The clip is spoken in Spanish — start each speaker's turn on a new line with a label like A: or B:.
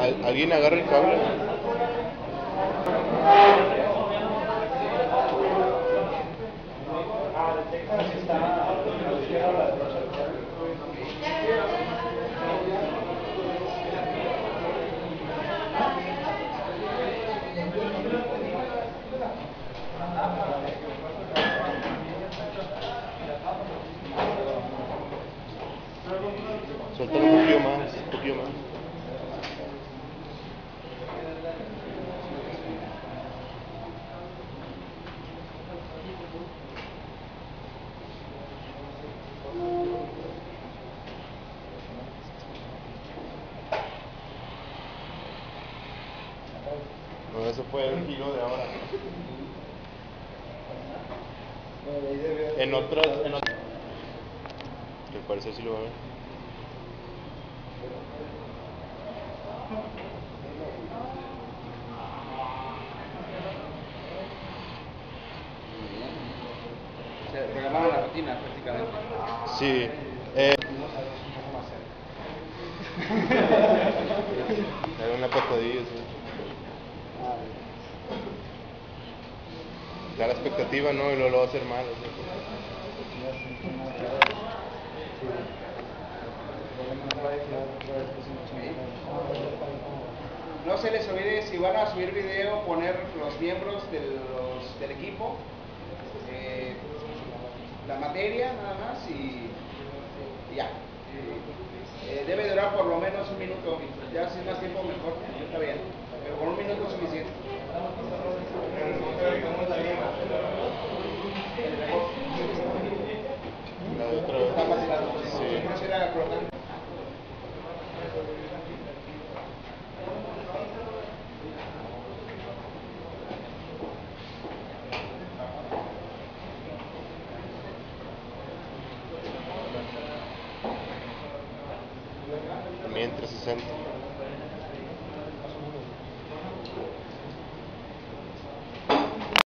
A: ¿Alguien agarra el cable? Suéltalo un poquillo más, un poquillo más. No, eso fue el giro de ahora. En otras, que al parecer sí lo va a ver.
B: Se programaron la rutina prácticamente.
A: Sí. Era una patadilla, sí. Da la expectativa, ¿no? Y luego lo va a hacer mal.
B: No se les olvide, si van a subir video, poner los miembros del equipo, la materia nada más y ya. Debe durar por lo menos un minuto, ya si es más tiempo mejor, está bien, pero con un minuto es suficiente.
A: La de otra vez.
B: Está facilitado.
A: Sí.
B: No se la colocan.
A: También 360.